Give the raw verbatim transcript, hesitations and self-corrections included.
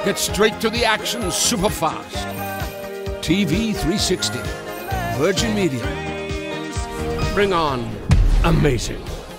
Get straight to the action super fast. T V three sixty. Virgin Media. Bring on amazing.